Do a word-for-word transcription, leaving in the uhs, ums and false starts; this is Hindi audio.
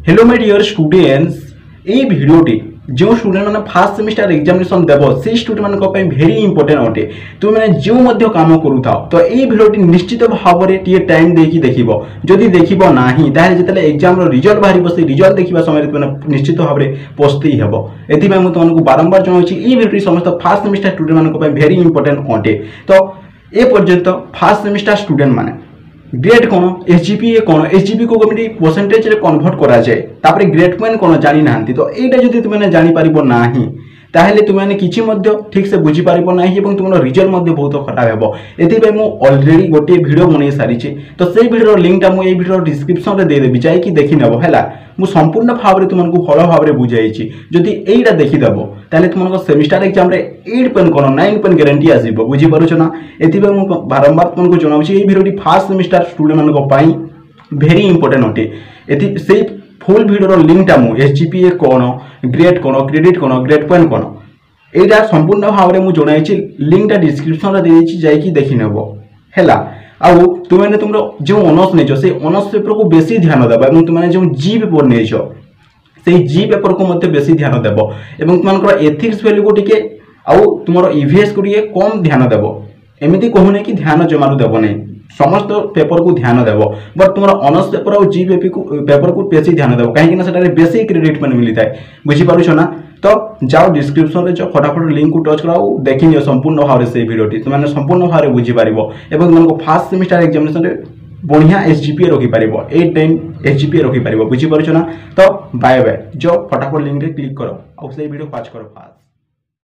हेलो माय डियर स्टूडेंट्स ये भिडियोटी जो स्टूडेंट मैंने फास्ट सेमिस्टर एग्जामिनेशन देव से स्टूडेंट मान भेरी इंपोर्टेंट अटे तुम मैंने जो मध्य काम करूथा तो ये भिडियोटी निश्चित भाव में टे टाइम देखी देखिब जदि देखिब ना जो एग्जाम रिजल्ट बाहर से रिजल्ट देखा समय तुम निश्चित भाव में पस्ती हेब एथि मुझे तुमको बारंबार जनाऊँगी ये भिडियो समस्त फास्ट सेमिस्टर स्टूडेंट मान भेरी इंपोर्टेंट अटे। तो ये पर्यंत फास्ट सेमिस्टर स्टूडेंट माने ग्रेड कौन एचजीपीए कौन एचजीपी को कमिटी परसेंटेज रे कन्वर्ट करा जाए तापरे ग्रेड पॉइंट कौन जानी नांती तो एटा जदि तुमने जानी पारिबो नाही ताहेले तुमने किछि मध्य ठीक से बुझी पारिबो नाही एवं तुमरो रिजल्ट मध्य बहुत खराब हेबो। एथि पे मु ऑलरेडी गोटे वीडियो बनै सारी छी तो सेही वीडियो लिंक ता मु ए वीडियो डिस्क्रिप्शन रे दे देबी जाय कि देखि नेबो हैला मु संपूर्ण भाव रे तुमनको फलो भाव रे बुझाई छी जदि एइडा देखि देबो ताले तुमनको सेमिस्टर एग्जाम रे आठ पॉइंट कोन नौ पॉइंट गारंटी आसीबो बुझी पारुछ ना। एथि पे मु बारंबार तुमको जणाउ छी ए वीडियोटी फास्ट सेमिस्टर स्टूडेंट मानको पाई भेरी इंपोर्टेंट अटे। एथि सेही फुल वीडियो लिंक ता मु एचजीपीए कोन ग्रेड कोन क्रेडिट कोन ग्रेड पॉइंट कोन एटा संपूर्ण भाव में मुझे जनाई लिंक टा डिस्क्रिप्शन रे देछि जाय कि देखि नेबो हैला। आउ तुमने तुमरो जो ऑनर्स नेछो से ऑनर्स पेपर को बेसी ध्यान देबा एवं तुमने जो जी पेपर नेछो से जी पेपर को मते बेसी ध्यान देबो एवं तुमनकर एथिक्स वैल्यू को टिके आउ तुमरो ईवीएस को टिके कम ध्यान देबो एमिति कहूने कि ध्यान जमारू देबो नै समस्त पेपर को ध्यान देबो बट तुमरो ऑनर्स पेपर और जी पेपर को पेपर को बेसी ध्यान देबो काहे कि ना सेटा बेसी क्रेडिट मन मिली थाए बुझी पारुछ ना। तो जाओ डिस्क्रिप्शन रे जो फटाफट लिंक को टच कराओ देखिए संपूर्ण भाव से भिडियोटी तुमने संपूर्ण भाव में बुझी पारिबो एवं तुमको फास्ट सेमिस्टर एग्जामिनेशन रे बढ़िया एचजीपीए रखी पारिबो आठ टेन एचजीपीए रखी पारिबो बुझी पारुछ ना। तो बाय बाय जो फटाफट लिंक रे क्लिक करो और से वीडियो वाच करो फास्ट।